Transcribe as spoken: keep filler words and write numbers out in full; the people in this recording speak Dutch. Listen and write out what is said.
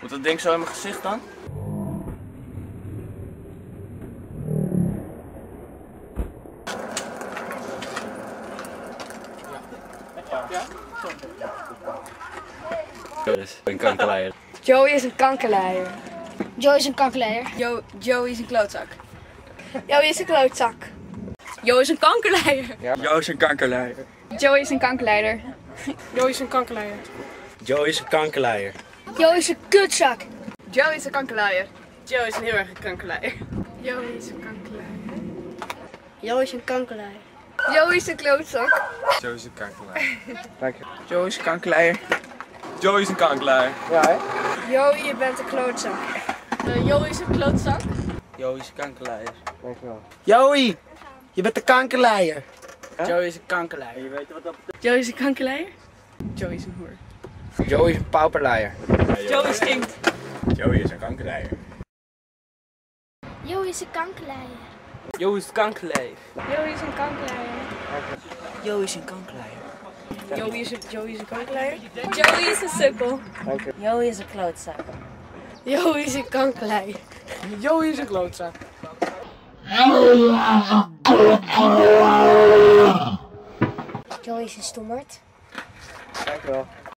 Moet dat ding zo in mijn gezicht dan? Dus een kankerleier. Joey is een kankerleier. Joey is een kankerleier. Jo Joey is een klootzak. Joey is een klootzak. Joey is een kankerleier. Joey is een kankerleier. Joey is een kankerleider. Joey is een kankerleier. Joey is een kankerleier. Joey is een kutzak. Joey is een kankerleier. Joey is een heel erg een kankerleier. Joey is een kankerleier. Joey is een kankerleier. Joey is een klootzak. Joey is een kankerleier. Dank je. Joey is een kankerleier. Joey is een kankerleier. Ja, hè? Joey, je bent een klootzak. Uh, Joey is een klootzak. Joey is een kankerleier. Dankjewel. Joey, je bent de kankerleier. Joey is een kankerleier. Je weet wat dat betekent. Joey is een kankerleier. Joey is een hoer. Joey is een pauperleier. Joey stinkt. Joey is een kankerleier. Joey is een kankerleier. Joey is een kankerleier. Joey is een kankerleier. Joey is een kankerleier. Joey is een, Joey is een kankerleier. Joey is een sukkel. Dank je. Joey is een klootzak. Joey is een kankerleier. Joey is een klootzak. Joey is een stommerd. Dankjewel.